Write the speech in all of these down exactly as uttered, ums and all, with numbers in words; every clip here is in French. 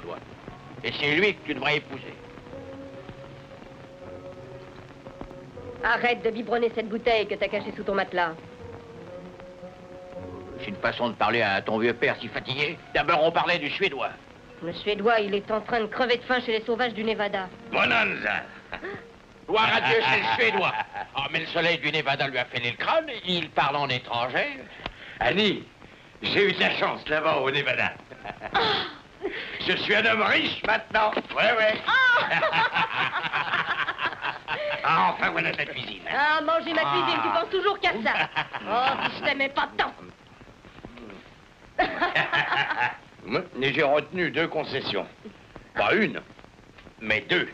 toi. Et c'est lui que tu devrais épouser. Arrête de biberonner cette bouteille que t'as cachée sous ton matelas. C'est une façon de parler à ton vieux père si fatigué. D'abord, on parlait du Suédois. Le Suédois, il est en train de crever de faim chez les sauvages du Nevada. Bonanza. Gloire à Dieu, c'est le Suédois. Oh, mais le soleil du Nevada lui a fêlé le crâne. Il parle en étranger. Annie, j'ai eu de la chance là-bas au Nevada. Je suis un homme riche maintenant. Ouais, ouais. Ah, enfin, voilà ta cuisine. Ah, manger ma cuisine, tu penses toujours qu'à ça. Oh, si je t'aimais pas tant. Et j'ai retenu deux concessions. Pas une, mais deux.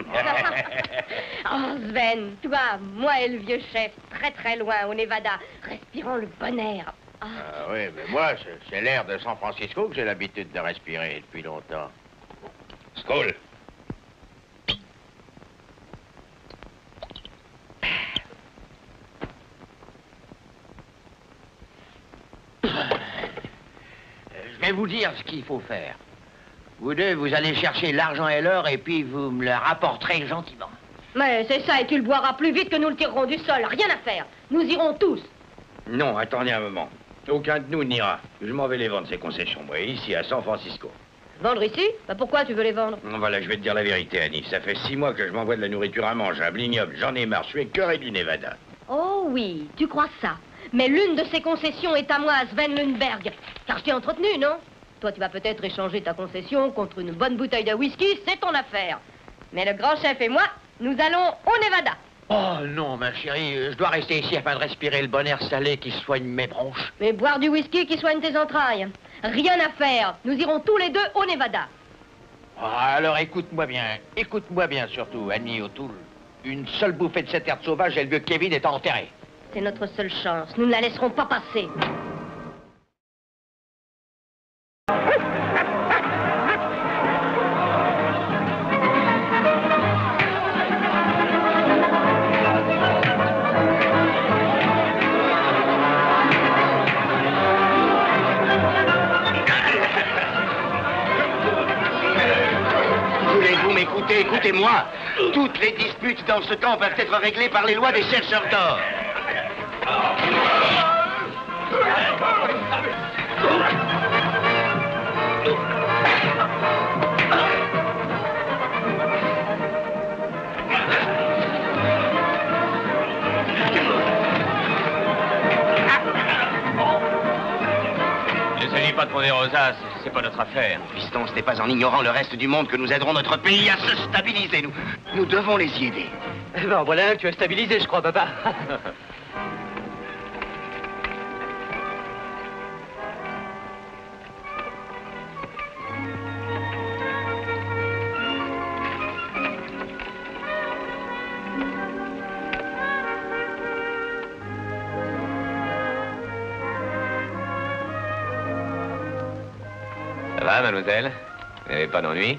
Oh, Sven, toi, moi et le vieux chef, très très loin au Nevada, respirant le bon air. Ah, ah oui, mais moi, c'est l'air de San Francisco que j'ai l'habitude de respirer depuis longtemps. Skål. Je vais vous dire ce qu'il faut faire. Vous deux, vous allez chercher l'argent et l'or et puis vous me le rapporterez gentiment. Mais c'est ça, et tu le boiras plus vite que nous le tirerons du sol. Rien à faire. Nous irons tous. Non, attendez un moment. Aucun de nous n'ira. Je m'en vais les vendre, ces concessions, moi, ici, à San Francisco. Vendre ici? Bah pourquoi tu veux les vendre? Voilà, je vais te dire la vérité, Annie. Ça fait six mois que je m'envoie de la nourriture à mangeable, ignoble. J'en ai marre, je suis écœuré du Nevada. Oh oui, tu crois ça. Mais l'une de ces concessions est à moi, à Sven Lundberg. Car je t'ai entretenu, non? Toi, tu vas peut-être échanger ta concession contre une bonne bouteille de whisky, c'est ton affaire. Mais le grand chef et moi, nous allons au Nevada. Oh non, ma chérie, je dois rester ici afin de respirer le bon air salé qui soigne mes bronches. Mais boire du whisky qui soigne tes entrailles. Rien à faire. Nous irons tous les deux au Nevada. Oh, alors écoute-moi bien, écoute-moi bien surtout, Annie O'Toole. Une seule bouffée de cette herbe sauvage et le vieux Kevin est enterré. C'est notre seule chance. Nous ne la laisserons pas passer. Voulez-vous m'écouter? Écoutez-moi. Toutes les disputes dans ce camp peuvent être réglées par les lois des chercheurs d'or. N'essayez pas de prendre des rosaces, c'est pas notre affaire. Piston, ce n'est pas en ignorant le reste du monde que nous aiderons notre pays à se stabiliser. Nous, nous devons les y aider. Eh ben voilà que tu as stabilisé, je crois, papa. Ça va, mademoiselle? Vous n'avez pas d'ennui?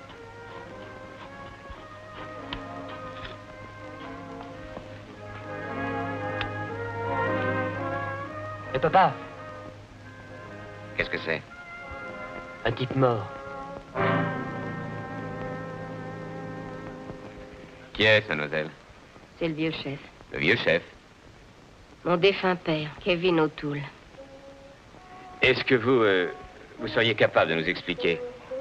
Et papa, Qu'est-ce que c'est? un type mort. Qui est-ce, mademoiselle? C'est le vieux chef. Le vieux chef. Mon défunt père, Kevin O'Toole. Est-ce que vous, euh, vous seriez capable de nous expliquer?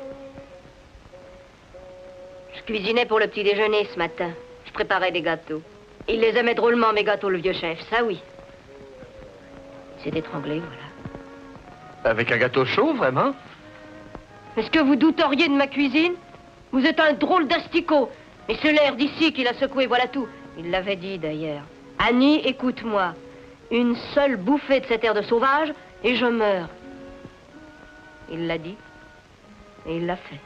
Je cuisinais pour le petit déjeuner ce matin. Je préparais des gâteaux. Il les aimait drôlement, mes gâteaux, le vieux chef, ça oui. Il s'est étranglé, voilà. Avec un gâteau chaud, vraiment? Est-ce que vous douteriez de ma cuisine? Vous êtes un drôle d'asticot. Mais c'est l'air d'ici qui l'a secoué, voilà tout. Il l'avait dit, d'ailleurs. Annie, écoute-moi. Une seule bouffée de cet air de sauvage, et je meurs. Il l'a dit, et il l'a fait.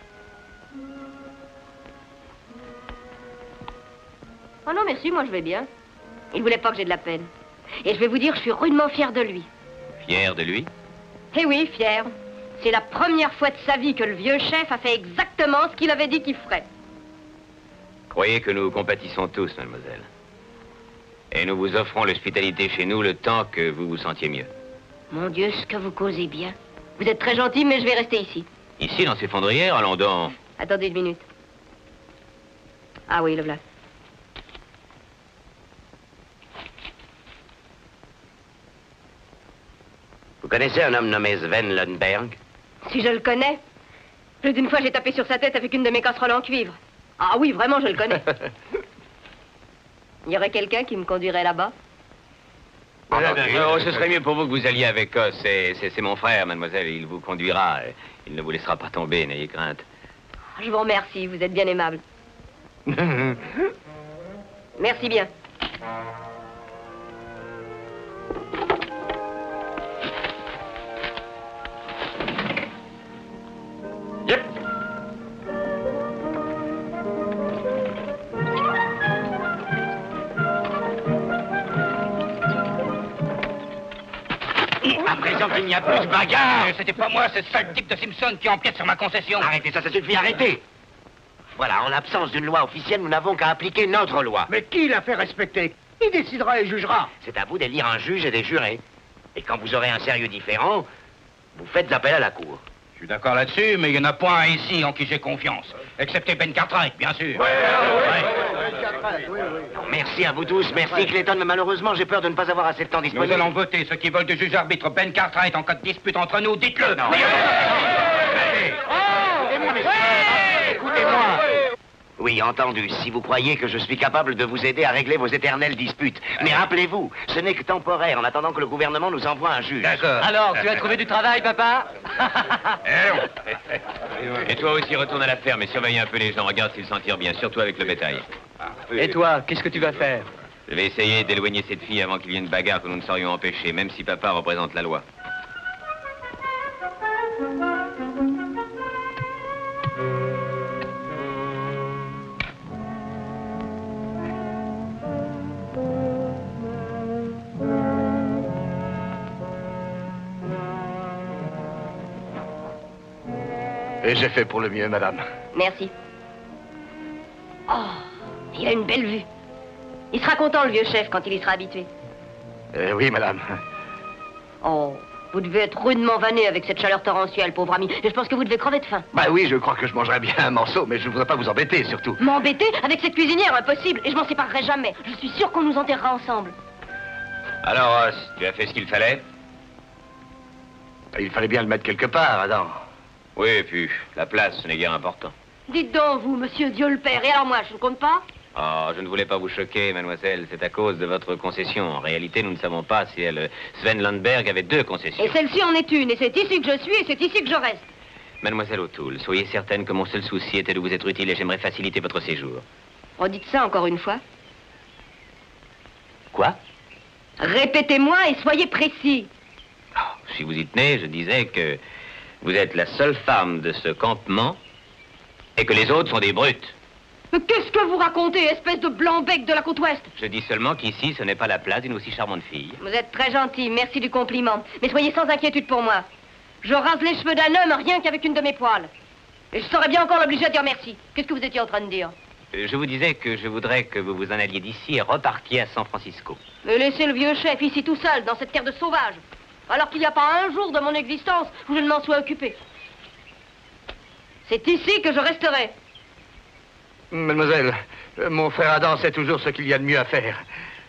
Oh non, merci, moi je vais bien. Il voulait pas que j'ai de la peine. Et je vais vous dire, je suis rudement fière de lui. Fier de lui? Eh oui, fière. C'est la première fois de sa vie que le vieux chef a fait exactement ce qu'il avait dit qu'il ferait. Croyez que nous compatissons tous, mademoiselle. Et nous vous offrons l'hospitalité chez nous le temps que vous vous sentiez mieux. Mon Dieu, ce que vous causez bien. Vous êtes très gentil, mais je vais rester ici. Ici, dans ces fondrières, allons donc. Attendez une minute. Ah oui, le voilà. Vous connaissez un homme nommé Sven Lundberg? Si je le connais. Plus d'une fois, j'ai tapé sur sa tête avec une de mes casseroles en cuivre. Ah oui, vraiment, je le connais. Il y aurait quelqu'un qui me conduirait là-bas? Oh, oh, ce serait mieux pour vous que vous alliez avec Os. C'est c'est mon frère, mademoiselle. Il vous conduira. Il ne vous laissera pas tomber, n'ayez crainte. Je vous remercie, vous êtes bien aimable. Merci bien. Yep. À présent qu'il n'y a plus de bagarre. C'était pas moi, c'est ce sale type de Simpson qui empiète sur ma concession. Arrêtez ça, ça suffit, arrêtez. Voilà, en l'absence d'une loi officielle, nous n'avons qu'à appliquer notre loi. Mais qui l'a fait respecter? Qui décidera et jugera? C'est à vous d'élire un juge et des jurés. Et quand vous aurez un sérieux différend, vous faites appel à la cour. Je suis d'accord là-dessus, mais il n'y en a pas un ici en qui j'ai confiance. Excepté Ben Cartwright, bien sûr. Ouais, Non, merci à vous tous, merci Clayton, mais malheureusement, j'ai peur de ne pas avoir assez de temps Nous disponible. allons voter. Ceux qui veulent du juge-arbitre Ben Cartwright en cas de dispute entre nous, dites-le. Non. Écoutez-moi. Oui, entendu, si vous croyez que je suis capable de vous aider à régler vos éternelles disputes. Mais rappelez-vous, ce n'est que temporaire, en attendant que le gouvernement nous envoie un juge. D'accord. Alors, tu as trouvé du travail, papa? Et toi aussi, retourne à la ferme et surveille un peu les gens. Regarde s'ils s'en tirent bien, surtout avec le bétail. Et toi, qu'est-ce que tu vas faire? Je vais essayer d'éloigner cette fille avant qu'il y ait une bagarre que nous ne saurions empêcher, même si papa représente la loi. Et j'ai fait pour le mieux, madame. Merci. Oh, il a une belle vue. Il sera content, le vieux chef, quand il y sera habitué. Euh, oui, madame. Oh, vous devez être rudement vanné avec cette chaleur torrentielle, pauvre ami. Et je pense que vous devez crever de faim. Bah oui, je crois que je mangerais bien un morceau, mais je ne voudrais pas vous embêter, surtout. M'embêter avec cette cuisinière, impossible. Et je m'en séparerai jamais. Je suis sûre qu'on nous enterrera ensemble. Alors, Ross, tu as fait ce qu'il fallait? Il fallait bien le mettre quelque part, Adam. Oui, et puis, la place, ce n'est guère important. Dites donc, vous, monsieur Dieu le Père. Et alors moi, je ne compte pas? Oh, je ne voulais pas vous choquer, mademoiselle. C'est à cause de votre concession. En réalité, nous ne savons pas si elle... Sven Lundberg avait deux concessions. Et celle-ci en est une. Et c'est ici que je suis et c'est ici que je reste. Mademoiselle O'Toole, soyez certaine que mon seul souci était de vous être utile et j'aimerais faciliter votre séjour. Redites ça encore une fois. Quoi? Répétez-moi et soyez précis. Oh, si vous y tenez, je disais que vous êtes la seule femme de ce campement et que les autres sont des brutes. Mais qu'est-ce que vous racontez, espèce de blanc-bec de la côte ouest? Je dis seulement qu'ici, ce n'est pas la place d'une aussi charmante fille. Vous êtes très gentil, merci du compliment. Mais soyez sans inquiétude pour moi. Je rase les cheveux d'un homme rien qu'avec une de mes poils. Et je serais bien encore obligé de dire merci. Qu'est-ce que vous étiez en train de dire? Je vous disais que je voudrais que vous vous en alliez d'ici et repartiez à San Francisco. Mais laissez le vieux chef ici tout seul, dans cette terre de sauvage. Alors qu'il n'y a pas un jour de mon existence où je ne m'en sois occupé. C'est ici que je resterai. Mademoiselle, euh, mon frère Adam sait toujours ce qu'il y a de mieux à faire.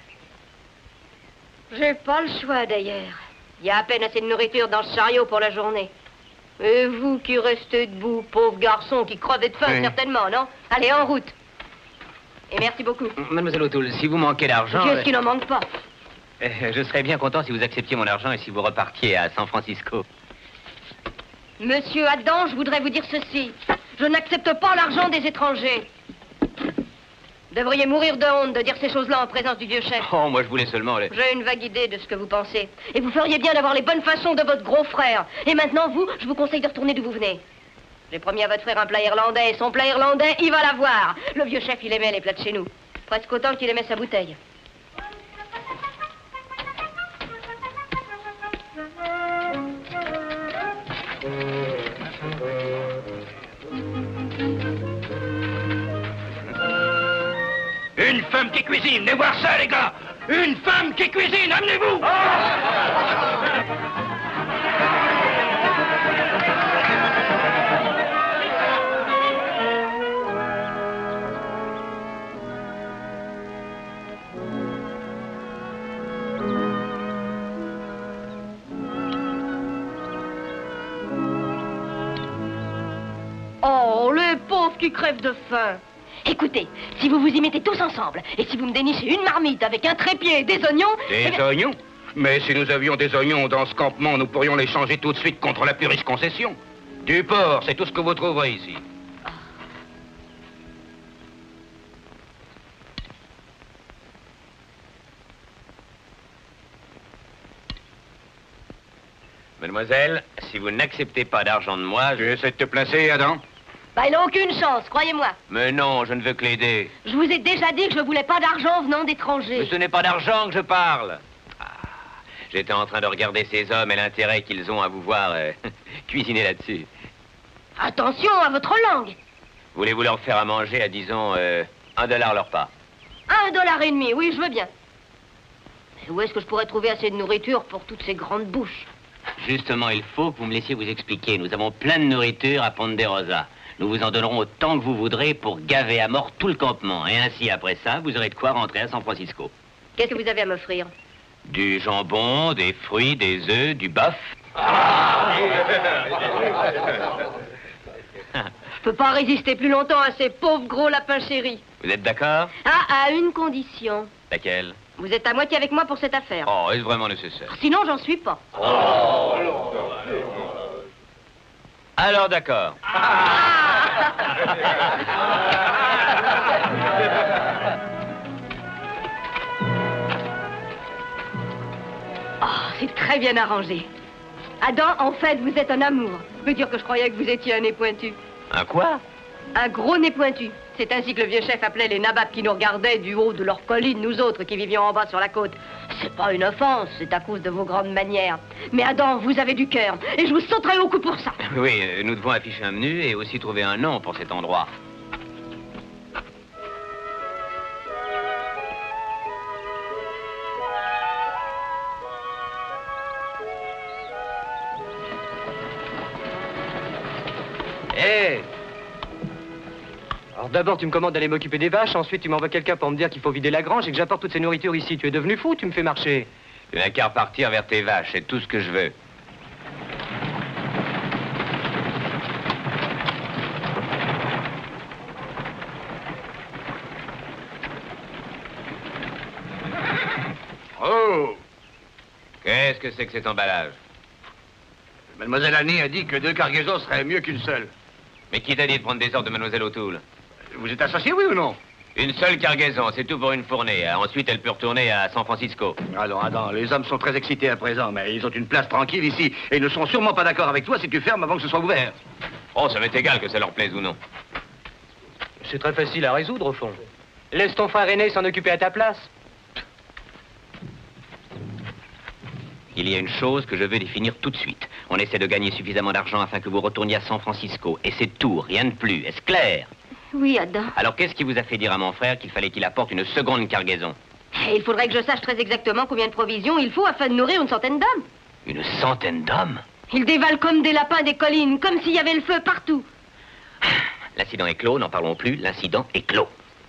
J'ai pas le choix, d'ailleurs. Il y a à peine assez de nourriture dans ce chariot pour la journée. Et vous qui restez debout, pauvre garçon, qui crevez de faim, Oui. certainement, non? Allez, en route. Et merci beaucoup. Mademoiselle O'Toole, si vous manquez d'argent... Qu'est-ce qui n'en manque pas? euh, Je serais bien content si vous acceptiez mon argent et si vous repartiez à San Francisco. Monsieur Adam, je voudrais vous dire ceci. Je n'accepte pas l'argent des étrangers. Vous devriez mourir de honte de dire ces choses-là en présence du vieux chef. Oh, moi je voulais seulement... les- J'ai une vague idée de ce que vous pensez. Et vous feriez bien d'avoir les bonnes façons de votre gros frère. Et maintenant, vous, je vous conseille de retourner d'où vous venez. J'ai promis à votre frère un plat irlandais. Et son plat irlandais, il va l'avoir. Le vieux chef, il aimait les plats de chez nous. Presque autant qu'il aimait sa bouteille. Une femme qui cuisine, venez voir ça, les gars. Une femme qui cuisine, amenez-vous. qui crève de faim. Écoutez, si vous vous y mettez tous ensemble, et si vous me dénichez une marmite avec un trépied et des oignons... Des eh bien... oignons? Mais si nous avions des oignons dans ce campement, nous pourrions les changer tout de suite contre la plus riche concession. Du porc, c'est tout ce que vous trouverez ici. Mademoiselle, si vous n'acceptez pas d'argent de moi, Tu je... essaies de te placer, Adam? Bah, il n'a aucune chance, croyez-moi. Mais non, je ne veux que l'aider. Je vous ai déjà dit que je voulais pas d'argent venant Mais d'étrangers. ce n'est pas d'argent que je parle. Ah, j'étais en train de regarder ces hommes et l'intérêt qu'ils ont à vous voir euh, cuisiner là-dessus. Attention à votre langue. Voulez-vous leur faire à manger à, disons, euh, un dollar leur pas? Un dollar et demi, oui, je veux bien. Mais où est-ce que je pourrais trouver assez de nourriture pour toutes ces grandes bouches? Justement, il faut que vous me laissiez vous expliquer. Nous avons plein de nourriture à Ponderosa. Nous vous en donnerons autant que vous voudrez pour gaver à mort tout le campement. Et ainsi, après ça, vous aurez de quoi rentrer à San Francisco. Qu'est-ce que vous avez à m'offrir? Du jambon, des fruits, des œufs, du bœuf. Je peux pas résister plus longtemps à ces pauvres gros lapins chéris. Vous êtes d'accord? Ah, à une condition. Laquelle? Vous êtes à moitié avec moi pour cette affaire. Oh, est-ce vraiment nécessaire? Sinon, j'en suis pas. Alors, d'accord. Oh, c'est très bien arrangé. Adam, en fait, vous êtes un amour. Je peux dire que je croyais que vous étiez un nez pointu. Un quoi? Un gros nez pointu. C'est ainsi que le vieux chef appelait les nababs qui nous regardaient du haut de leur colline, nous autres qui vivions en bas sur la côte. C'est pas une offense, c'est à cause de vos grandes manières. Mais Adam, vous avez du cœur, et je vous sauterai au cou pour ça. Oui, euh, nous devons afficher un menu et aussi trouver un nom pour cet endroit. Hé! Alors d'abord, tu me commandes d'aller m'occuper des vaches, ensuite tu m'envoies quelqu'un pour me dire qu'il faut vider la grange et que j'apporte toutes ces nourritures ici. Tu es devenu fou, tu me fais marcher. Tu n'as qu'à repartir vers tes vaches, c'est tout ce que je veux. Oh! Qu'est-ce que c'est que cet emballage? Mademoiselle Annie a dit que deux cargaisons seraient mieux qu'une seule. Mais qui t'a dit de prendre des ordres de Mademoiselle O'Toole? Vous êtes associé, oui ou non? Une seule cargaison, c'est tout pour une fournée. Ensuite, elle peut retourner à San Francisco. Allons, Adam, les hommes sont très excités à présent, mais ils ont une place tranquille ici, et ils ne seront sûrement pas d'accord avec toi si tu fermes avant que ce soit ouvert. Oh, ça m'est égal que ça leur plaise ou non. C'est très facile à résoudre, au fond. Laisse ton frère aîné s'en occuper à ta place. Il y a une chose que je veux définir tout de suite. On essaie de gagner suffisamment d'argent afin que vous retourniez à San Francisco. Et c'est tout, rien de plus. Est-ce clair? Oui, Adam. Alors qu'est-ce qui vous a fait dire à mon frère qu'il fallait qu'il apporte une seconde cargaison? Et il faudrait que je sache très exactement combien de provisions il faut afin de nourrir une centaine d'hommes. Une centaine d'hommes? Ils dévalent comme des lapins des collines, comme s'il y avait le feu partout. L'incident est clos, n'en parlons plus, l'incident est clos.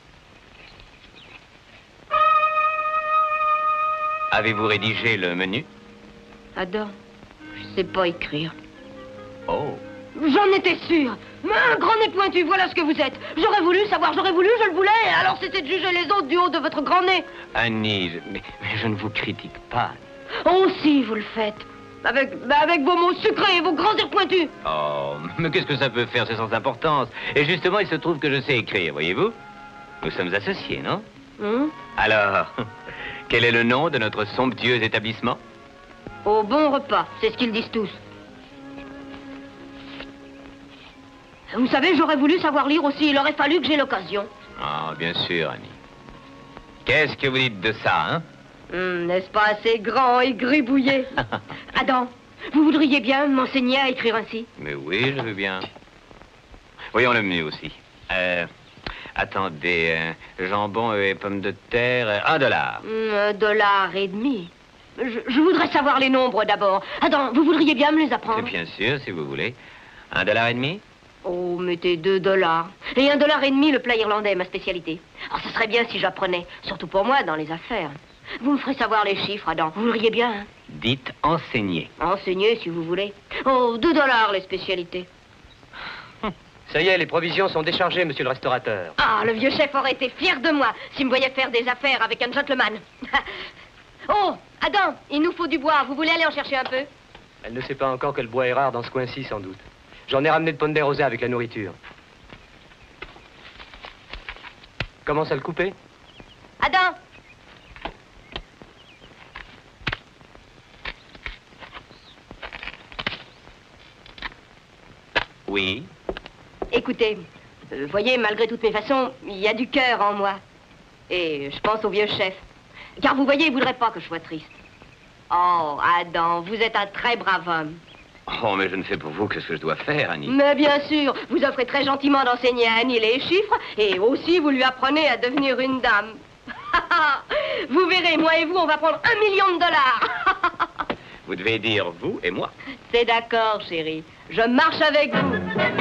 Avez-vous rédigé le menu? Adam, je sais pas écrire. Oh. J'en étais sûre. Mais un grand nez pointu, voilà ce que vous êtes. J'aurais voulu savoir, j'aurais voulu, je le voulais. Alors c'était de juger les autres du haut de votre grand nez. Annie, je- mais, mais je ne vous critique pas. Oh si, vous le faites. Avec, bah, avec vos mots sucrés et vos grands airs pointus. Oh, mais qu'est-ce que ça peut faire? C'est sans importance. Et justement, il se trouve que je sais écrire, voyez-vous? Nous sommes associés, non? Hum? Alors, quel est le nom de notre somptueux établissement? Au bon repas, c'est ce qu'ils disent tous. Vous savez, j'aurais voulu savoir lire aussi. Il aurait fallu que j'ai l'occasion. Ah, bien sûr, Annie. Qu'est-ce que vous dites de ça, hein? Hum, n'est-ce pas assez grand et gribouillé? Adam, vous voudriez bien m'enseigner à écrire ainsi? Mais oui, je veux bien. Voyons le menu aussi. Euh, attendez, euh, jambon et pommes de terre, euh, un dollar. Hum, un dollar et demi. Je, je voudrais savoir les nombres d'abord. Adam, vous voudriez bien me les apprendre? Bien sûr, si vous voulez. Un dollar et demi? Oh, mettez deux dollars. Et un dollar et demi le plat irlandais, ma spécialité. Oh, ce serait bien si j'apprenais. Surtout pour moi, dans les affaires. Vous me ferez savoir les chiffres, Adam. Vous voudriez bien, hein? Dites enseigner. Enseignez, si vous voulez. Oh, deux dollars, les spécialités. Ça y est, les provisions sont déchargées, monsieur le restaurateur. Ah, le vieux chef aurait été fier de moi s'il me voyait faire des affaires avec un gentleman. Oh, Adam, il nous faut du bois. Vous voulez aller en chercher un peu? Elle ne sait pas encore que le bois est rare dans ce coin-ci, sans doute. J'en ai ramené de Ponderosa avec la nourriture. Commence à le couper. Adam! Oui. Écoutez, euh, voyez, malgré toutes mes façons, il y a du cœur en moi. Et je pense au vieux chef. Car vous voyez, il voudrait pas que je sois triste. Oh, Adam, vous êtes un très brave homme. Oh, mais je ne fais pour vous que ce que je dois faire, Annie. Mais bien sûr, vous offrez très gentiment d'enseigner à Annie les chiffres, et aussi vous lui apprenez à devenir une dame. Vous verrez, moi et vous, on va prendre un million de dollars. Vous devez dire vous et moi. C'est d'accord, chérie. Je marche avec vous.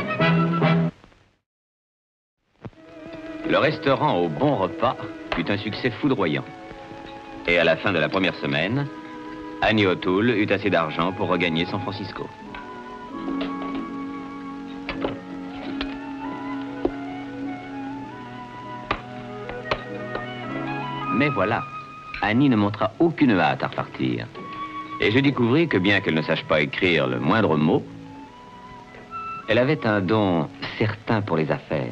Le restaurant Au Bon Repas fut un succès foudroyant. Et à la fin de la première semaine, Annie O'Toole eut assez d'argent pour regagner San Francisco. Mais voilà, Annie ne montra aucune hâte à repartir. Et je découvris que bien qu'elle ne sache pas écrire le moindre mot, elle avait un don certain pour les affaires.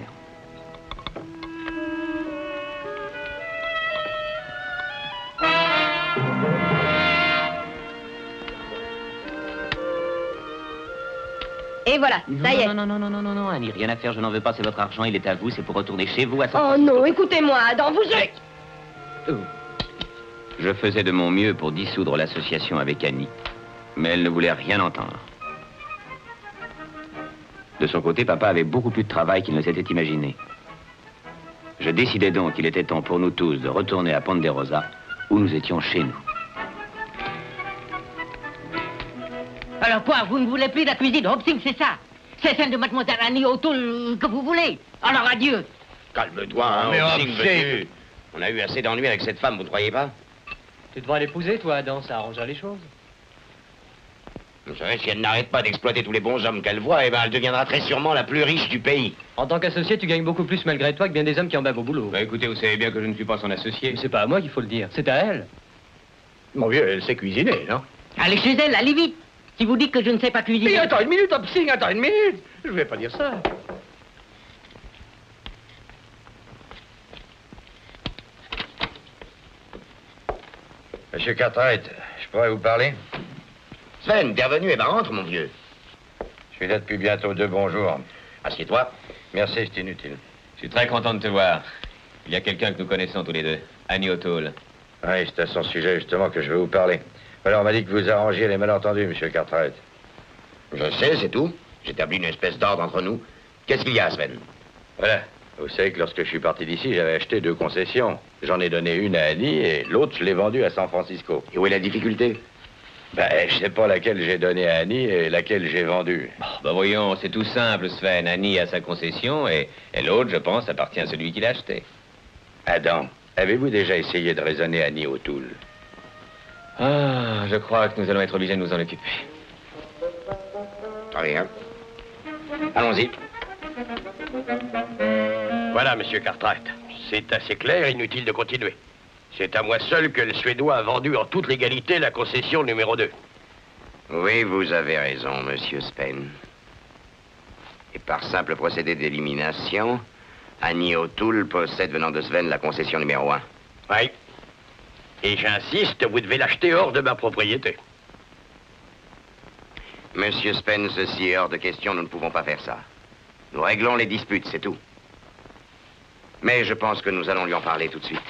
Et voilà, ça y est. Non, non, non, non, non, non, non, Annie, rien à faire, je n'en veux pas, c'est votre argent, il est à vous, c'est pour retourner chez vous à San Oh Francisco. non, écoutez-moi, Adam, vous êtes... Je faisais de mon mieux pour dissoudre l'association avec Annie, mais elle ne voulait rien entendre. De son côté, papa avait beaucoup plus de travail qu'il ne s'était imaginé. Je décidai donc qu'il était temps pour nous tous de retourner à Ponderosa, où nous étions chez nous. Alors quoi, vous ne voulez plus de la cuisine Hobson, c'est ça? C'est celle de mademoiselle Annie O'Toole que vous voulez? Alors adieu. Calme-toi, hein, Mais Hobson, Hobson. veux-tu? On a eu assez d'ennuis avec cette femme, vous ne croyez pas? Tu devrais l'épouser, toi, Adam, ça arrangera les choses. Vous savez, si elle n'arrête pas d'exploiter tous les bons hommes qu'elle voit, eh ben, elle deviendra très sûrement la plus riche du pays. En tant qu'associé, tu gagnes beaucoup plus malgré toi que bien des hommes qui en bavent au boulot. Bah écoutez, vous savez bien que je ne suis pas son associé. Mais c'est pas à moi qu'il faut le dire, c'est à elle. Mon vieux, elle sait cuisiner, non? Allez chez elle, allez vite. Si vous dites que je ne sais pas cuisiner... Mais attends une minute, Hobson, attends une minute. Je vais pas dire ça. Monsieur Cartwright, je pourrais vous parler? Sven, t'es revenu, eh ben rentre, mon vieux. Je suis là depuis bientôt deux bons jours. Assieds-toi. Merci, c'est inutile. Je suis très content de te voir. Il y a quelqu'un que nous connaissons tous les deux, Annie O'Toole. Oui, c'est à son sujet justement que je veux vous parler. Alors, on m'a dit que vous arrangiez les malentendus, monsieur Cartwright. Je sais, c'est tout. J'établis une espèce d'ordre entre nous. Qu'est-ce qu'il y a, Sven? Voilà. Vous savez que lorsque je suis parti d'ici, j'avais acheté deux concessions. J'en ai donné une à Annie et l'autre, je l'ai vendue à San Francisco. Et où est la difficulté? Ben, je sais pas laquelle j'ai donnée à Annie et laquelle j'ai vendue. Oh, bah voyons, c'est tout simple, Sven. Annie a sa concession et, et l'autre, je pense, appartient à celui qui l'a acheté. Adam, avez-vous déjà essayé de raisonner Annie O'Toole? Ah, je crois que nous allons être obligés de nous en occuper. Très bien. Allons-y. Voilà, monsieur Cartwright. C'est assez clair, inutile de continuer. C'est à moi seul que le Suédois a vendu en toute légalité la concession numéro deux. Oui, vous avez raison, monsieur Spen. Et par simple procédé d'élimination, Annie O'Toole possède, venant de Sven, la concession numéro un. Oui. Et j'insiste, vous devez l'acheter hors de ma propriété. Monsieur Spen, ceci est hors de question, nous ne pouvons pas faire ça. Nous réglons les disputes, c'est tout. Mais je pense que nous allons lui en parler tout de suite.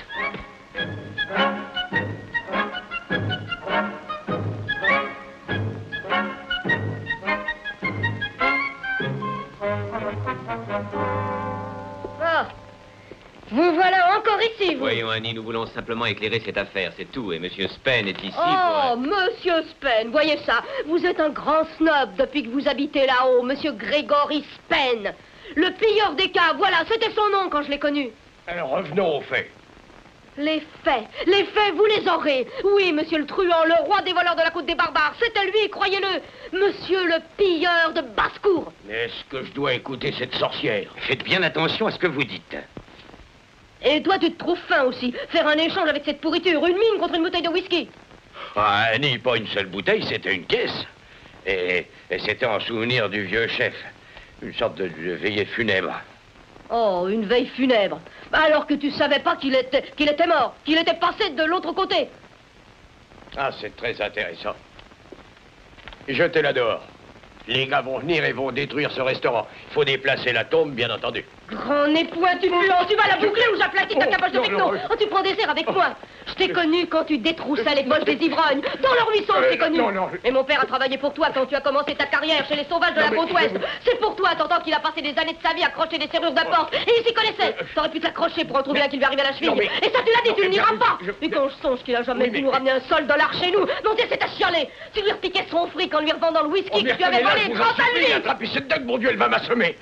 Oh, vous voilà encore ici, vous. Voyons, Annie, nous voulons simplement éclairer cette affaire, c'est tout. Et Monsieur Spen est ici Oh, pour... monsieur Spen, voyez ça. Vous êtes un grand snob depuis que vous habitez là-haut, monsieur Grégory Spen. Le pilleur des caves, voilà, c'était son nom quand je l'ai connu. Alors revenons au fait. Les faits, les faits, vous les aurez. Oui, monsieur le truand, le roi des voleurs de la côte des barbares, c'était lui, croyez-le. Monsieur le pilleur de basse-cour. Est-ce que je dois écouter cette sorcière? Faites bien attention à ce que vous dites. Et toi, tu te trouves fin aussi. Faire un échange avec cette pourriture, une mine contre une bouteille de whisky. Ah, Annie, pas une seule bouteille, c'était une caisse. Et, et c'était en souvenir du vieux chef. Une sorte de, de veillée funèbre. Oh, une veille funèbre. Alors que tu savais pas qu'il était, qu'il était mort, qu'il était passé de l'autre côté. Ah, c'est très intéressant. Jetez-la dehors. Les gars vont venir et vont détruire ce restaurant. Il faut déplacer la tombe, bien entendu. Grand nez pointu, puant, tu vas la boucler ou j'aplatis ta capoche de techno. Oh, tu prends des airs avec moi. Je t'ai connu quand tu détroussais les poches des ivrognes. Dans le ruisseau, je t'ai connu. Et mon père a travaillé pour toi quand tu as commencé ta carrière chez les sauvages de la côte ouest. C'est pour toi, t'entends qu'il a passé des années de sa vie à crocher des serrures de porte. Et il s'y connaissait. T'aurais pu t'accrocher pour en trouver un qui lui arrivait à la cheville. Et ça, tu l'as dit, tu ne n'iras pas. Et quand je songe qu'il a jamais pu nous ramener un sol dollar chez nous, non, c'est à chialer. Tu lui repiquais son fric en lui revendant le whisky que tu avais volé trente à lui. Attrapez cette dingue, mon Dieu, elle va m'assommer.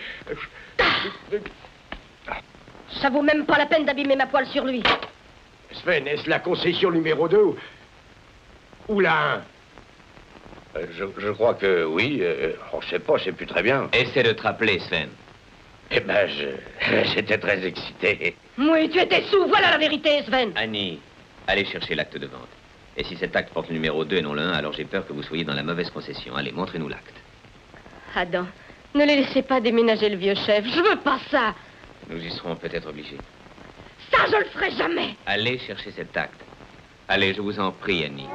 Ça vaut même pas la peine d'abîmer ma poêle sur lui. Sven, est-ce la concession numéro deux ou, ou la un? Euh, je, je crois que oui. Euh, oh, je sais pas, je sais plus très bien. Essaie de te rappeler, Sven. Eh ben, je- j'étais très excité. Oui, tu étais sous, voilà la vérité, Sven. Annie, allez chercher l'acte de vente. Et si cet acte porte le numéro deux et non le un, alors j'ai peur que vous soyez dans la mauvaise concession. Allez, montrez-nous l'acte. Adam, ne les laissez pas déménager le vieux chef. Je veux pas ça. Nous y serons peut-être obligés. Ça, je le ferai jamais. Allez chercher cet acte. Allez, je vous en prie, Annie.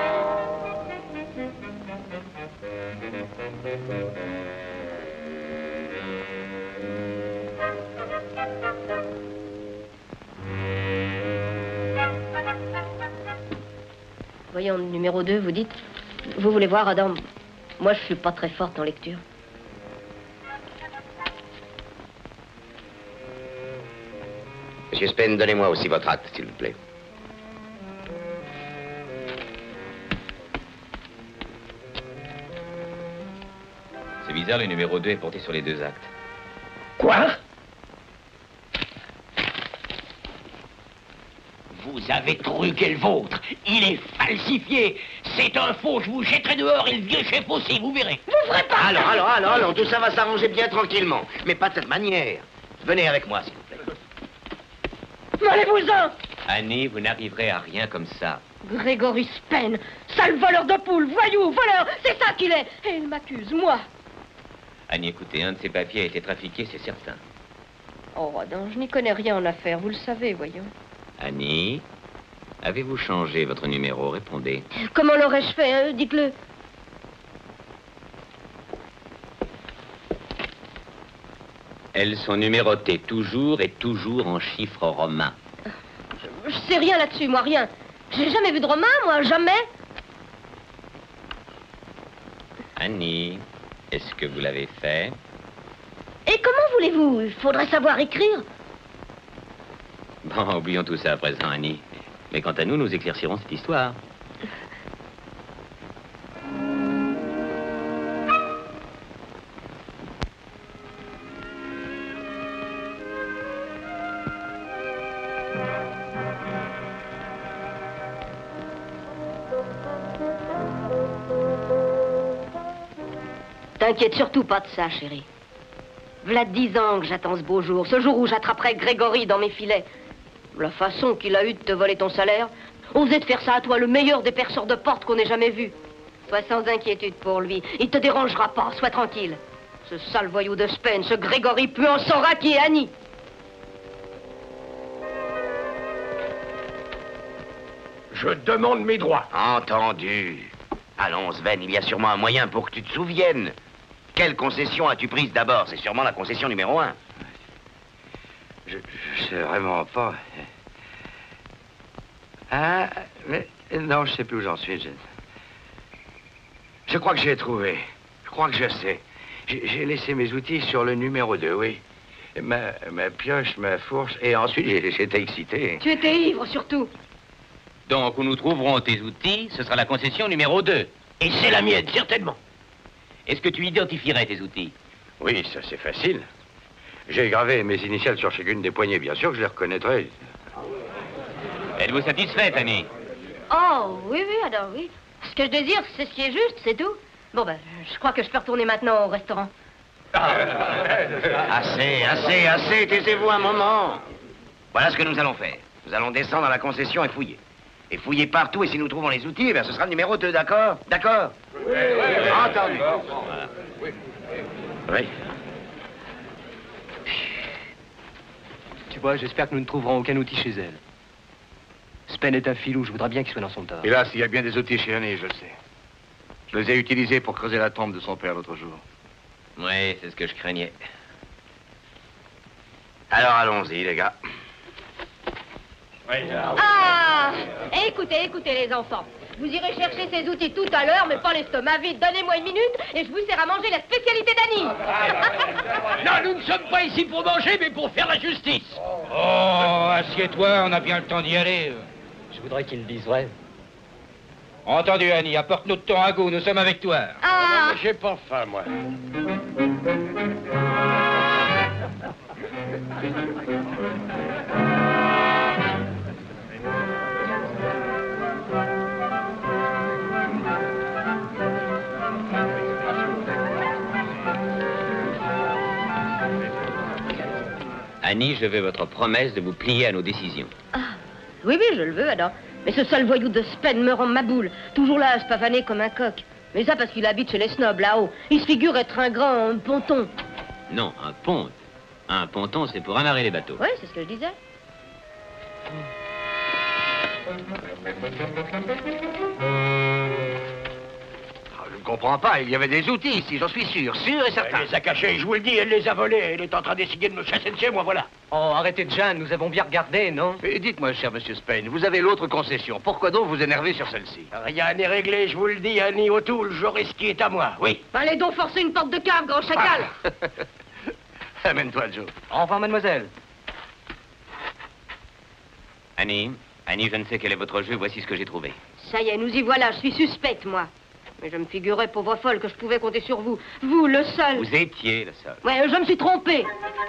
Voyons, numéro deux, vous dites. Vous voulez voir, Adam? Moi, je suis pas très forte en lecture. Monsieur Spen, donnez-moi aussi votre acte, s'il vous plaît. C'est bizarre, le numéro deux est porté sur les deux actes. Quoi? Vous avez truqué le vôtre. Il est falsifié. C'est un faux. Je vous jetterai dehors et le vieux chef aussi, vous verrez. Vous ferez pas Alors, alors, alors, alors, tout ça va s'arranger bien tranquillement. Mais pas de cette manière. Venez avec moi, s'il vous plaît. Allez-vous-en! Annie, vous n'arriverez à rien comme ça. Grégory Spen, sale voleur de poules, voyou, voleur, c'est ça qu'il est. Et il m'accuse, moi. Annie, écoutez, un de ces papiers a été trafiqué, c'est certain. Oh, Adam, je n'y connais rien en affaires, vous le savez, voyons. Annie, avez-vous changé votre numéro? Répondez. Comment l'aurais-je fait, hein? Dites-le. Elles sont numérotées toujours et toujours en chiffres romains. Je, je sais rien là-dessus, moi, rien. J'ai jamais vu de romain, moi, jamais. Annie, est-ce que vous l'avez fait? Et comment voulez-vous? Il faudrait savoir écrire. Bon, oublions tout ça à présent, Annie. Mais quant à nous, nous éclaircirons cette histoire. T'inquiète surtout pas de ça, chérie. V'là dix ans que j'attends ce beau jour, ce jour où j'attraperai Grégory dans mes filets. La façon qu'il a eue de te voler ton salaire, osait de faire ça à toi, le meilleur des perceurs de porte qu'on ait jamais vu. Sois sans inquiétude pour lui, il te dérangera pas, sois tranquille. Ce sale voyou de Spen, ce Grégory puant saura qui est Annie. Je demande mes droits. Entendu. Allons, Sven, il y a sûrement un moyen pour que tu te souviennes. Quelle concession as-tu prise d'abord? C'est sûrement la concession numéro un. Je, je sais vraiment pas. Ah, mais non, je sais plus où j'en suis. Je, je crois que j'ai trouvé. Je crois que je sais. J'ai j'ai laissé mes outils sur le numéro deux, oui. Ma, ma pioche, ma fourche, et ensuite j'ai- j'étais excité. Tu étais ivre, surtout. Donc, où nous trouverons tes outils, ce sera la concession numéro deux. Et c'est la mienne, certainement. Est-ce que tu identifierais tes outils? Oui, ça c'est facile. J'ai gravé mes initiales sur chacune des poignées, bien sûr que je les reconnaîtrai. Êtes-vous satisfaite, Annie? Oh, oui, oui, alors oui. Ce que je désire, c'est ce qui est juste, c'est tout. Bon, ben, je crois que je peux retourner maintenant au restaurant. Assez, assez, assez, taisez-vous un moment. Voilà ce que nous allons faire. Nous allons descendre à la concession et fouiller. Et fouiller partout, et si nous trouvons les outils, eh bien, ce sera le numéro deux, d'accord? D'accord? Oui, oui, entendu. Voilà. Oui. Tu vois, j'espère que nous ne trouverons aucun outil chez elle. Spen est un filou, je voudrais bien qu'il soit dans son tort. Hélas, il y a bien des outils chez Annie, je le sais. Je les ai utilisés pour creuser la tombe de son père l'autre jour. Oui, c'est ce que je craignais. Alors, allons-y, les gars. Ah! Écoutez, écoutez, les enfants. Vous irez chercher ces outils tout à l'heure, mais pas l'estomac vide. Donnez-moi une minute et je vous sers à manger la spécialité d'Annie. Non, nous ne sommes pas ici pour manger, mais pour faire la justice. Oh, assieds-toi, on a bien le temps d'y aller. Je voudrais qu'il le dise vrai. Entendu, Annie, apporte-nous de ton ragoût, nous sommes avec toi. Ah! J'ai pas faim, moi. Annie, je veux votre promesse de vous plier à nos décisions. Ah, oui, oui, je le veux, Adam. Mais ce sale voyou de Spen me rend ma boule. Toujours là à se pavaner comme un coq. Mais ça parce qu'il habite chez les snobs, là-haut. Il se figure être un grand un ponton. Non, un pont. Un ponton, c'est pour amarrer les bateaux. Oui, c'est ce que je disais. Je ne comprends pas, il y avait des outils ici, j'en suis sûr, sûr et certain. Elle les a cachés, je vous le dis, elle les a volés. Elle est en train d'essayer de me chasser de chez moi, voilà. Oh, arrêtez de Jeanne, nous avons bien regardé, non? Et dites-moi, cher monsieur Spain, vous avez l'autre concession. Pourquoi donc vous énervez sur celle-ci? Rien n'est réglé, je vous le dis, Annie O'Toole, j'aurai ce qui est à moi, oui. Allez donc forcer une porte de cave, grand chacal. Ah. Amène-toi, Joe. Au revoir, mademoiselle. Annie, Annie, je ne sais quel est votre jeu, voici ce que j'ai trouvé. Ça y est, nous y voilà, je suis suspecte, moi. Mais je me figurais, pauvre folle, que je pouvais compter sur vous. Vous, le seul. Vous étiez le seul. Ouais, je me suis trompée.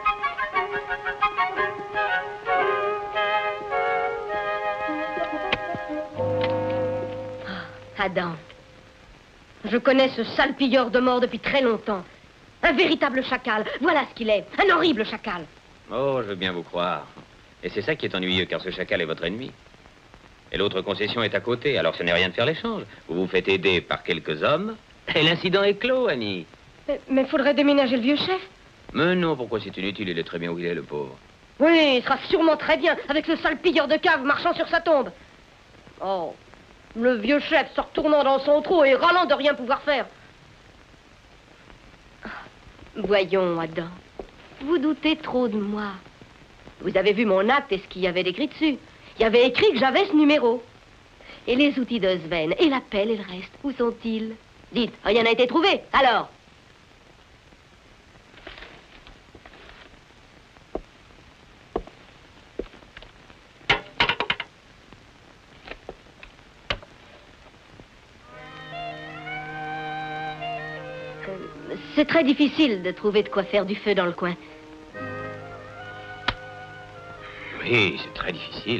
Ah, Adam. Je connais ce sale pilleur de mort depuis très longtemps. Un véritable chacal. Voilà ce qu'il est. Un horrible chacal. Oh, je veux bien vous croire. Et c'est ça qui est ennuyeux, car ce chacal est votre ennemi. Et l'autre concession est à côté, alors ce n'est rien de faire l'échange. Vous vous faites aider par quelques hommes, et l'incident est clos, Annie. Mais, mais faudrait déménager le vieux chef. Mais non, pourquoi c'est inutile? Il est très bien où il est, le pauvre. Oui, il sera sûrement très bien, avec ce sale pilleur de cave marchant sur sa tombe. Oh, le vieux chef se retournant dans son trou et râlant de rien pouvoir faire. Voyons, Adam, vous doutez trop de moi. Vous avez vu mon acte et ce qu'il y avait d'écrit dessus. Il y avait écrit que j'avais ce numéro. Et les outils de Sven, et la pelle et le reste, où sont-ils? Dites, rien n'a été trouvé, alors? Euh, C'est très difficile de trouver de quoi faire du feu dans le coin. Oui, c'est très difficile.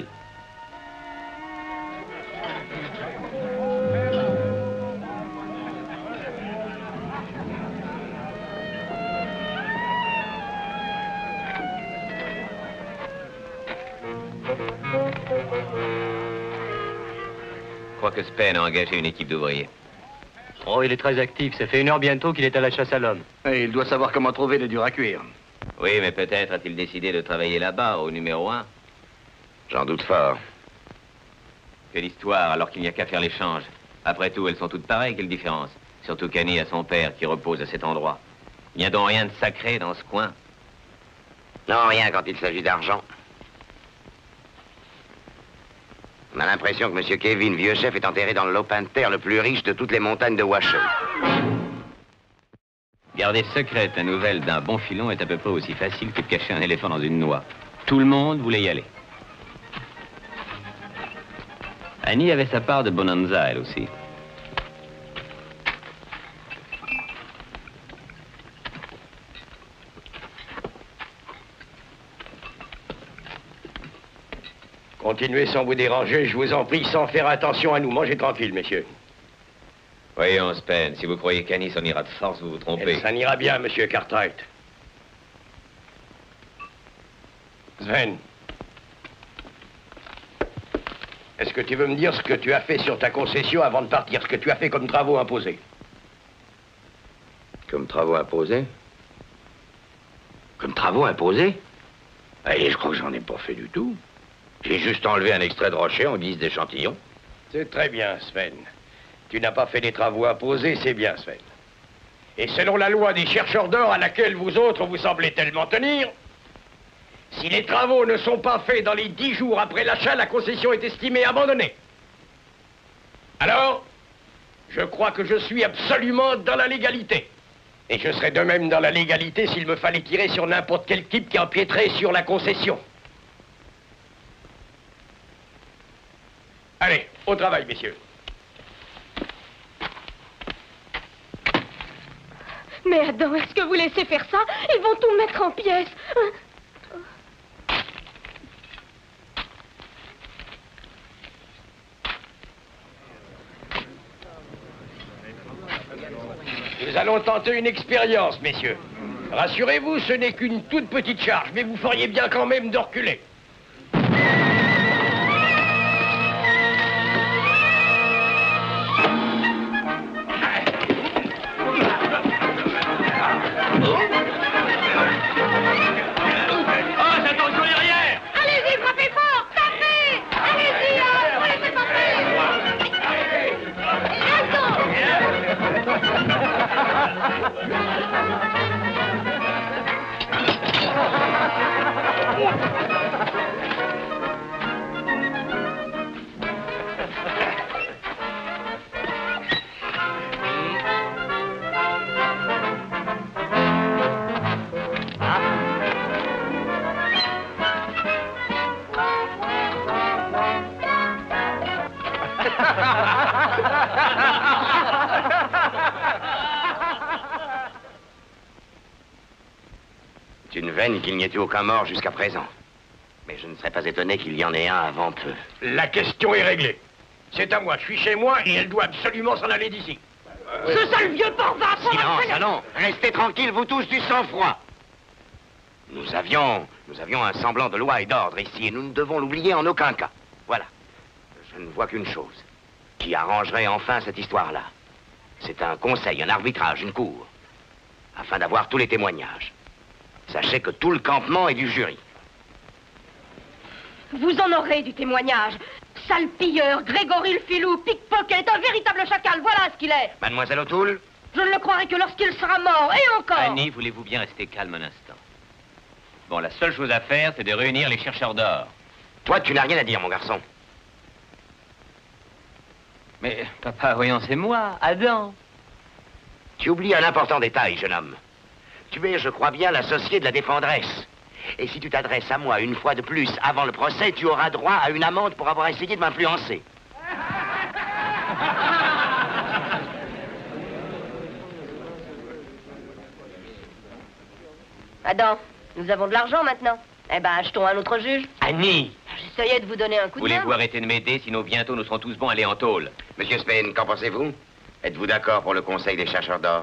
Je crois que Spen a engagé une équipe d'ouvriers. Oh, il est très actif. Ça fait une heure bientôt qu'il est à la chasse à l'homme. Et il doit savoir comment trouver le dur à cuire. Oui, mais peut-être a-t-il décidé de travailler là-bas, au numéro un. J'en doute fort. Quelle histoire, alors qu'il n'y a qu'à faire l'échange. Après tout, elles sont toutes pareilles, quelle différence? Surtout qu'Annie a son père qui repose à cet endroit. Il n'y a donc rien de sacré dans ce coin. Non, rien quand il s'agit d'argent. On a l'impression que M. Kevin, vieux chef, est enterré dans le lopin de terre le plus riche de toutes les montagnes de Washoe. Garder secrète la nouvelle d'un bon filon est à peu près aussi facile que de cacher un éléphant dans une noix. Tout le monde voulait y aller. Annie avait sa part de bonanza, elle aussi. Continuez sans vous déranger, je vous en prie, sans faire attention à nous. Mangez tranquille, messieurs. Voyons, Spen, si vous croyez qu'Annie s'en ira de force, vous vous trompez. Et ça n'ira bien, monsieur Cartwright. Sven. Est-ce que tu veux me dire ce que tu as fait sur ta concession avant de partir? Ce que tu as fait comme travaux imposés? Comme travaux imposés? Comme travaux imposés? Et je crois que j'en ai pas fait du tout. J'ai juste enlevé un extrait de rocher en guise d'échantillon. C'est très bien, Sven. Tu n'as pas fait des travaux imposés, c'est bien, Sven. Et selon la loi des chercheurs d'or à laquelle vous autres vous semblez tellement tenir, si les travaux ne sont pas faits dans les dix jours après l'achat, la concession est estimée abandonnée. Alors, je crois que je suis absolument dans la légalité. Et je serais de même dans la légalité s'il me fallait tirer sur n'importe quel type qui empiéterait sur la concession. Allez, au travail, messieurs. Mais Adam, est-ce que vous laissez faire ça? Ils vont tout mettre en pièces. Nous allons tenter une expérience, messieurs. Rassurez-vous, ce n'est qu'une toute petite charge, mais vous feriez bien quand même de reculer. Allez-y, frappez fort, tapez! Allez-y, hein, allez, c'est C'est une veine qu'il n'y ait eu aucun mort jusqu'à présent. Mais je ne serais pas étonné qu'il y en ait un avant peu. La question est réglée. C'est à moi, je suis chez moi et elle doit absolument s'en aller d'ici. Ce sale vieux porc va apprendre à Silence, faire- allons, restez tranquilles, vous tous, du sang-froid. Nous avions, nous avions un semblant de loi et d'ordre ici, et nous ne devons l'oublier en aucun cas. Voilà. Je ne vois qu'une chose qui arrangerait enfin cette histoire-là. C'est un conseil, un arbitrage, une cour, afin d'avoir tous les témoignages. Sachez que tout le campement est du jury. Vous en aurez du témoignage. Sale pilleur, Grégory le filou, pickpocket, un véritable chacal, voilà ce qu'il est. Mademoiselle O'Toole? Je ne le croirai que lorsqu'il sera mort, et encore. Annie, voulez-vous bien rester calme un instant? Bon, la seule chose à faire, c'est de réunir les chercheurs d'or. Toi, tu n'as rien à dire, mon garçon. Mais, papa, voyons, c'est moi, Adam. Tu oublies un important détail, jeune homme. Tu es, je crois bien, l'associé de la défendresse. Et si tu t'adresses à moi une fois de plus avant le procès, tu auras droit à une amende pour avoir essayé de m'influencer. Adam, nous avons de l'argent maintenant. Eh ben, achetons un autre juge. Annie! J'essayais de vous donner un coup de main. Voulez-vous arrêter de m'aider, sinon bientôt nous serons tous bons à aller en tôle. Monsieur Spain, qu'en pensez-vous? Êtes-vous d'accord pour le conseil des chercheurs d'or?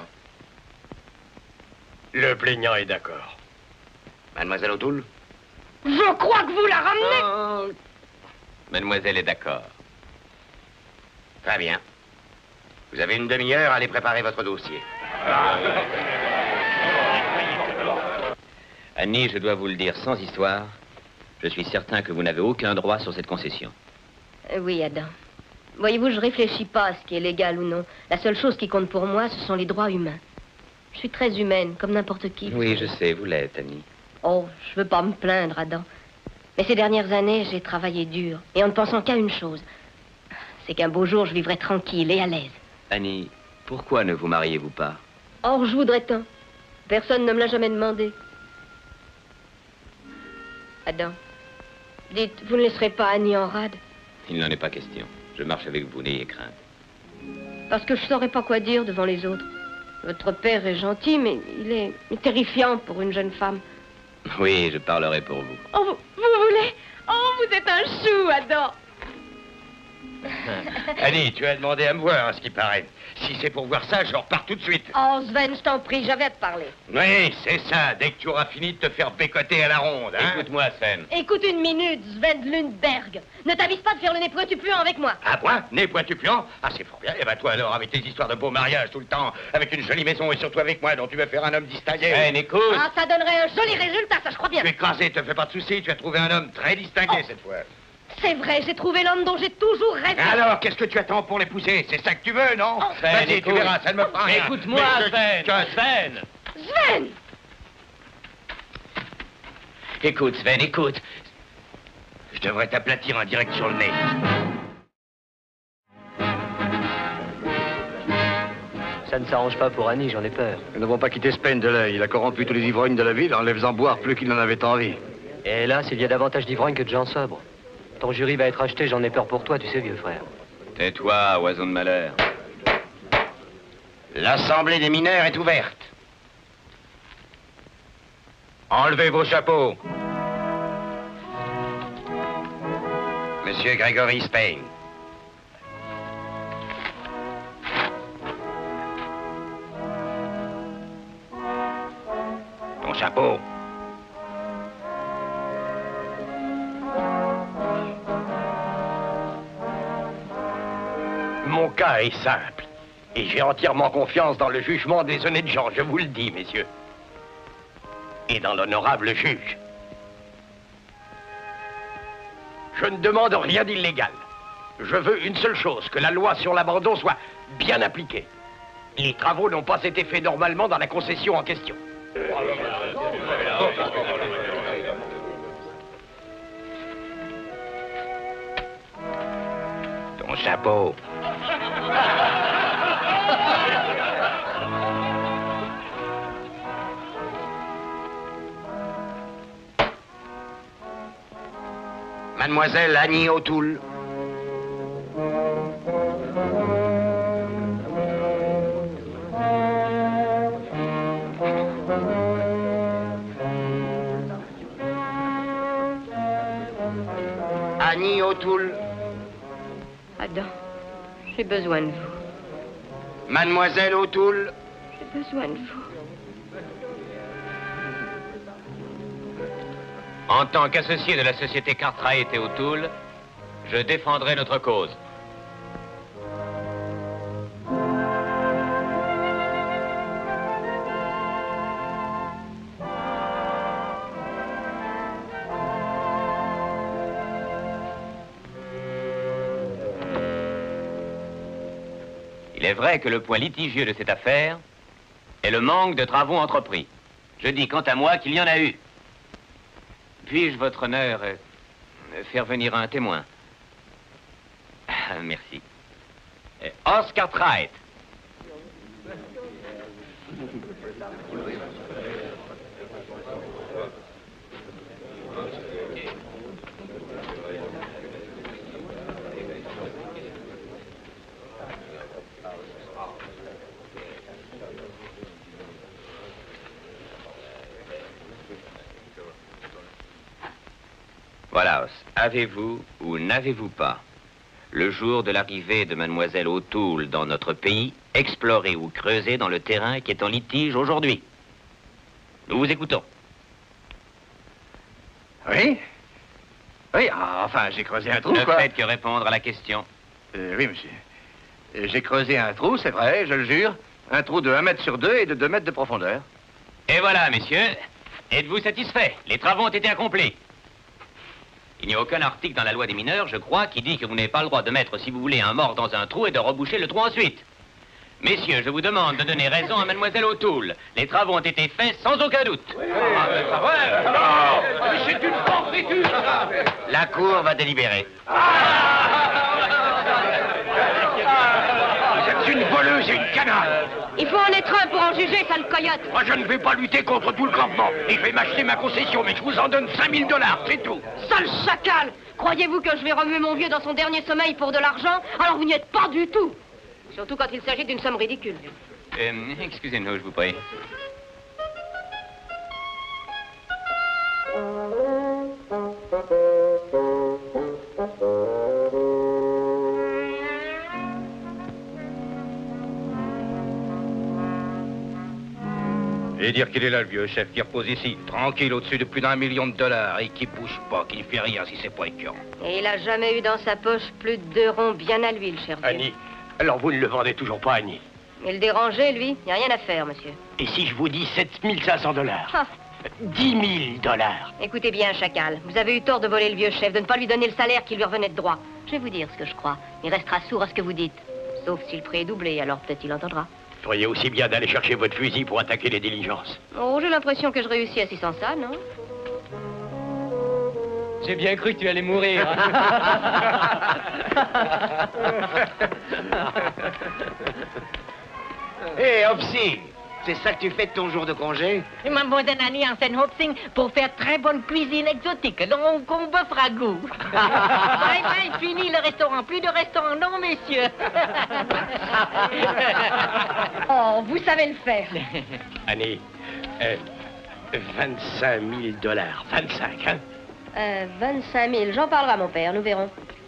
Le plaignant est d'accord. Mademoiselle O'Toole? Je crois que vous la ramenez. Oh. Mademoiselle est d'accord. Très bien. Vous avez une demi-heure à aller préparer votre dossier. Annie, je dois vous le dire sans histoire, je suis certain que vous n'avez aucun droit sur cette concession. Euh, oui, Adam. Voyez-vous, je réfléchis pas à ce qui est légal ou non. La seule chose qui compte pour moi, ce sont les droits humains. Je suis très humaine, comme n'importe qui. Oui, je sais, vous l'êtes, Annie. Oh, je veux pas me plaindre, Adam. Mais ces dernières années, j'ai travaillé dur, et en ne pensant qu'à une chose. C'est qu'un beau jour, je vivrai tranquille et à l'aise. Annie, pourquoi ne vous mariez-vous pas? Or, je voudrais tant. Personne ne me l'a jamais demandé. Adam, dites, vous ne laisserez pas Annie en rade? Il n'en est pas question. Je marche avec vous, n'ayez crainte. Parce que je saurais pas quoi dire devant les autres. Votre père est gentil, mais il est terrifiant pour une jeune femme. Oui, je parlerai pour vous. Oh, vous, vous voulez? Oh, vous Vous êtes un chou, Adam. Annie, tu as demandé à me voir, à ce qui paraît. Si c'est pour voir ça, je repars tout de suite. Oh, Sven, je t'en prie, j'avais à te parler. Oui, c'est ça, dès que tu auras fini de te faire bécoter à la ronde, hein. Écoute-moi, Sven. Écoute une minute, Sven Lundberg. Ne t'avise pas de faire le nez pointu puant avec moi. Ah, moi, nez pointu puant? Ah, c'est fort bien. Et ben toi alors, avec tes histoires de beau mariage tout le temps, avec une jolie maison et surtout avec moi, dont tu veux faire un homme distingué. Sven, écoute. Ah, ça donnerait un joli résultat, ça je crois bien. Tu es écrasé, te fais pas de soucis, tu as trouvé un homme très distingué Oh. cette fois. C'est vrai, j'ai trouvé l'homme dont j'ai toujours rêvé. Alors, qu'est-ce que tu attends pour l'épouser? C'est ça que tu veux, non? Oh. Sven, Vas-y, tu écoute. verras, ça ne me fera rien. Écoute-moi, Mais je- Sven. que- Sven. Sven! Écoute, Sven, écoute. Je devrais t'aplatir en direct sur le nez. Ça ne s'arrange pas pour Annie, j'en ai peur. Nous n'avons pas quitté Spain de l'œil. Il a corrompu tous les ivrognes de la ville en les faisant boire plus qu'il n'en avait envie. Et hélas, il y a davantage d'ivrognes que de gens sobres. Ton jury va être acheté, j'en ai peur pour toi, tu sais, vieux frère. Tais-toi, oiseau de malheur. L'Assemblée des mineurs est ouverte. Enlevez vos chapeaux. Monsieur Gregory Spain. Ton chapeau. Mon cas est simple. Et j'ai entièrement confiance dans le jugement des honnêtes gens, je vous le dis, messieurs. Et dans l'honorable juge. Je ne demande rien d'illégal. Je veux une seule chose, que la loi sur l'abandon soit bien appliquée. Les travaux n'ont pas été faits normalement dans la concession en question. Ton chapeau. Mademoiselle Annie O'Toole. Annie O'Toole. Adam, j'ai besoin de vous. Mademoiselle O'Toole. J'ai besoin de vous. En tant qu'associé de la société Cartwright et O'Toole, je défendrai notre cause. Il est vrai que le point litigieux de cette affaire est le manque de travaux entrepris. Je dis quant à moi qu'il y en a eu. Puis-je, votre honneur, euh, faire venir un témoin? Ah, merci. Euh, Oscar Cartwright. Voilà, avez-vous ou n'avez-vous pas, le jour de l'arrivée de mademoiselle O'Toole dans notre pays, exploré ou creusé dans le terrain qui est en litige aujourd'hui? Nous vous écoutons. Oui? Oui, ah, enfin, j'ai creusé un trou, Ne quoi. faites que répondre à la question. Euh, oui, monsieur. Euh, J'ai creusé un trou, c'est vrai, je le jure. Un trou de un mètre sur deux et de deux mètres de profondeur. Et voilà, messieurs, êtes-vous satisfaits? Les travaux ont été accomplis. Il n'y a aucun article dans la loi des mineurs, je crois, qui dit que vous n'avez pas le droit de mettre, si vous voulez, un mort dans un trou et de reboucher le trou ensuite. Messieurs, je vous demande de donner raison à mademoiselle O'Toole. Les travaux ont été faits sans aucun doute. C'est une forfaiture, ça. La cour va délibérer. Vous êtes une voleuse et une canard. Il faut en être un pour en juger, sale coyote. Moi, je ne vais pas lutter contre tout le campement. Et je vais m'acheter ma concession, mais je vous en donne cinq mille dollars, c'est tout. Sale chacal! Croyez-vous que je vais remuer mon vieux dans son dernier sommeil pour de l'argent? Alors vous n'y êtes pas du tout. Surtout quand il s'agit d'une somme ridicule. Euh, excusez-nous, je vous prie. Et dire qu'il est là, le vieux chef, qui repose ici, tranquille, au-dessus de plus d'un million de dollars, et qui bouge pas, qui ne fait rien si c'est pas écœurant. Et il a jamais eu dans sa poche plus de deux ronds bien à lui, le cher vieux. Annie, alors vous ne le vendez toujours pas, Annie? Il dérangé, lui. Il n'y a rien à faire, monsieur. Et si je vous dis sept mille cinq cents dollars? Ah. dix mille dollars. Écoutez bien, chacal. Vous avez eu tort de voler le vieux chef, de ne pas lui donner le salaire qui lui revenait de droit. Je vais vous dire ce que je crois. Il restera sourd à ce que vous dites. Sauf si le prix est doublé, alors peut-être il entendra. Vous feriez aussi bien d'aller chercher votre fusil pour attaquer les diligences. Oh, j'ai l'impression que je réussis assez sans ça, non? J'ai bien cru que tu allais mourir. Hé, hey, Hopsy, c'est ça que tu fais de ton jour de congé? Mademoiselle Annie enseigne Hopsing pour faire très bonne cuisine exotique, donc on bœuf ragoût. Bye bye, fini le restaurant. Plus de restaurant, non, messieurs. Oh, vous savez le faire. Annie, euh, vingt-cinq mille dollars. vingt-cinq, hein? Euh, vingt-cinq mille. J'en parlerai à mon père, nous verrons.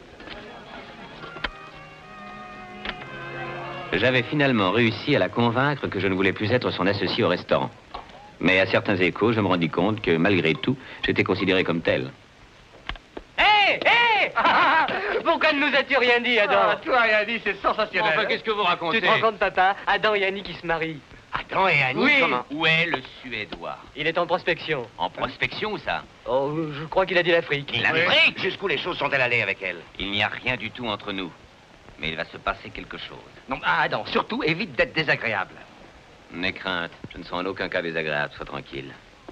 J'avais finalement réussi à la convaincre que je ne voulais plus être son associé au restaurant. Mais à certains échos, je me rendis compte que, malgré tout, j'étais considéré comme tel. Hé, hé Pourquoi ne nous as-tu rien dit, Adam? Ah, toi, Annie, c'est sensationnel. Enfin, qu'est-ce que vous racontez? Tu te rends compte, papa? Adam et Annie qui se marient. Adam et Annie, Oui. comment? Où est le Suédois? Il est en prospection. En prospection ou ça? Oh, je crois qu'il a dit l'Afrique. L'Amérique? Jusqu'où les choses sont-elles allées avec elle? Il n'y a rien du tout entre nous. Mais il va se passer quelque chose. Non, ah, Adam, surtout, évite d'être désagréable. N'aie crainte, je ne sens en aucun cas désagréable, sois tranquille.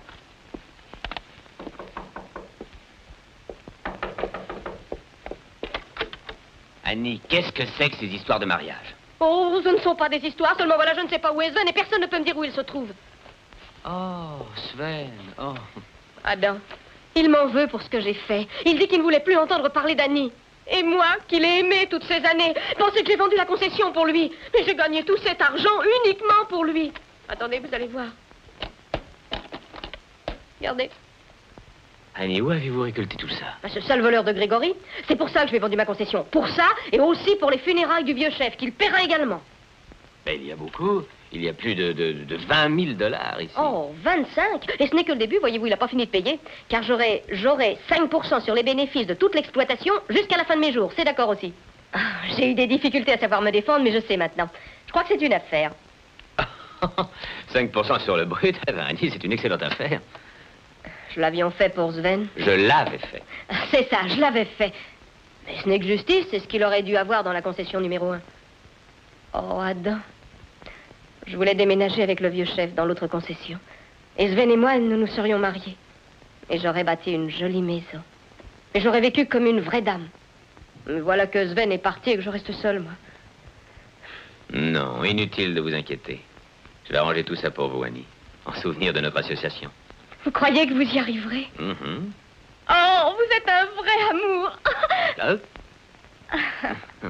Annie, qu'est-ce que c'est que ces histoires de mariage? Oh, ce ne sont pas des histoires, seulement voilà, je ne sais pas où est Sven et personne ne peut me dire où il se trouve. Oh, Sven, oh. Adam, il m'en veut pour ce que j'ai fait. Il dit qu'il ne voulait plus entendre parler d'Annie. Et moi, qui l'ai aimé toutes ces années, pensais que j'ai vendu la concession pour lui. Mais j'ai gagné tout cet argent uniquement pour lui. Attendez, vous allez voir. Regardez. Annie, où avez-vous récolté tout ça? Ben, ce sale voleur de Grégory. C'est pour ça que je vais vendu ma concession. Pour ça, et aussi pour les funérailles du vieux chef, qu'il paiera également. Ben, il y a beaucoup. Il y a plus de, de, de vingt mille dollars ici. Oh, vingt-cinq. Et ce n'est que le début, voyez-vous, il n'a pas fini de payer. Car j'aurai j'aurai cinq pour cent sur les bénéfices de toute l'exploitation jusqu'à la fin de mes jours. C'est d'accord aussi. Ah, j'ai eu des difficultés à savoir me défendre, mais je sais maintenant. Je crois que c'est une affaire. cinq pour cent sur le brut, eh ben, Annie, c'est une excellente affaire. Je l'avions fait pour Sven. Je l'avais fait. C'est ça, je l'avais fait. Mais ce n'est que justice, c'est ce qu'il aurait dû avoir dans la concession numéro un. Oh, Adam. Je voulais déménager avec le vieux chef dans l'autre concession. Et Sven et moi, nous nous serions mariés. Et j'aurais bâti une jolie maison. Et j'aurais vécu comme une vraie dame. Mais voilà que Sven est parti et que je reste seule, moi. Non, inutile de vous inquiéter. Je vais arranger tout ça pour vous, Annie. En souvenir de notre association. Vous croyez que vous y arriverez? Mm-hmm. Oh, vous êtes un vrai amour. Ah.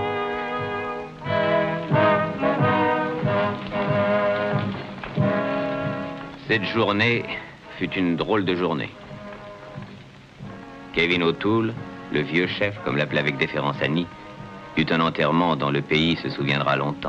Cette journée fut une drôle de journée. Kevin O'Toole, le vieux chef, comme l'appelait avec déférence Annie, eut un enterrement dont le pays se souviendra longtemps.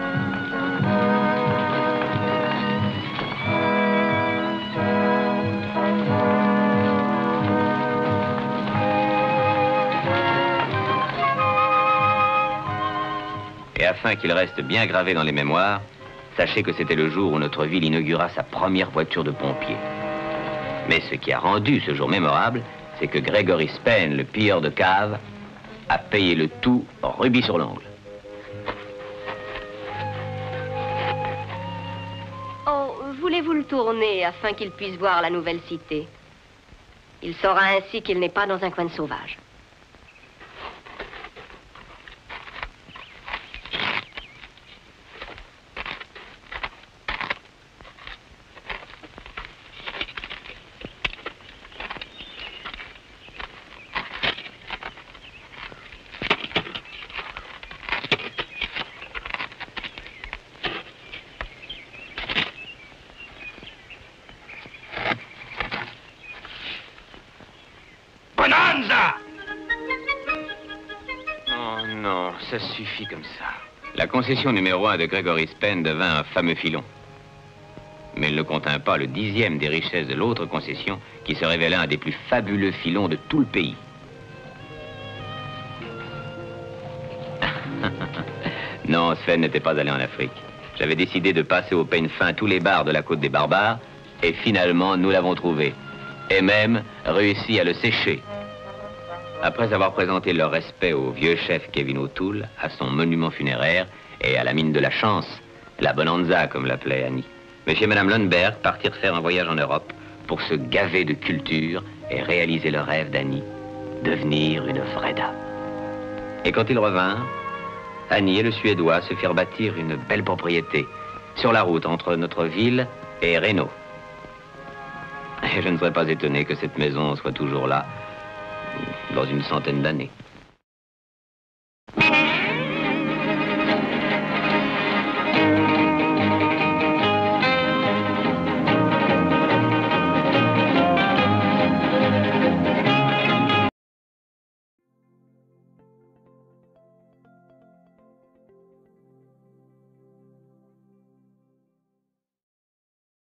Et afin qu'il reste bien gravé dans les mémoires, sachez que c'était le jour où notre ville inaugura sa première voiture de pompier. Mais ce qui a rendu ce jour mémorable, c'est que Gregory Spen, le pilleur de cave, a payé le tout rubis sur l'ongle. Oh, voulez-vous le tourner afin qu'il puisse voir la nouvelle cité? Il saura ainsi qu'il n'est pas dans un coin de sauvage. Oh non, ça suffit comme ça. La concession numéro un de Gregory Spen devint un fameux filon. mais il ne contint pas le dixième des richesses de l'autre concession, qui se révéla un des plus fabuleux filons de tout le pays. Non, Sven n'était pas allé en Afrique. J'avais décidé de passer au peigne fin tous les bars de la côte des barbares, et finalement, nous l'avons trouvé. Et même réussi à le sécher. Après avoir présenté leur respect au vieux chef Kevin O'Toole, à son monument funéraire et à la mine de la chance, la bonanza comme l'appelait Annie, Monsieur et Madame Lundberg partirent faire un voyage en Europe pour se gaver de culture et réaliser le rêve d'Annie, devenir une vraie dame. Et quand ils revinrent, Annie et le Suédois se firent bâtir une belle propriété sur la route entre notre ville et Reno. Et je ne serais pas étonné que cette maison soit toujours là dans une centaine d'années.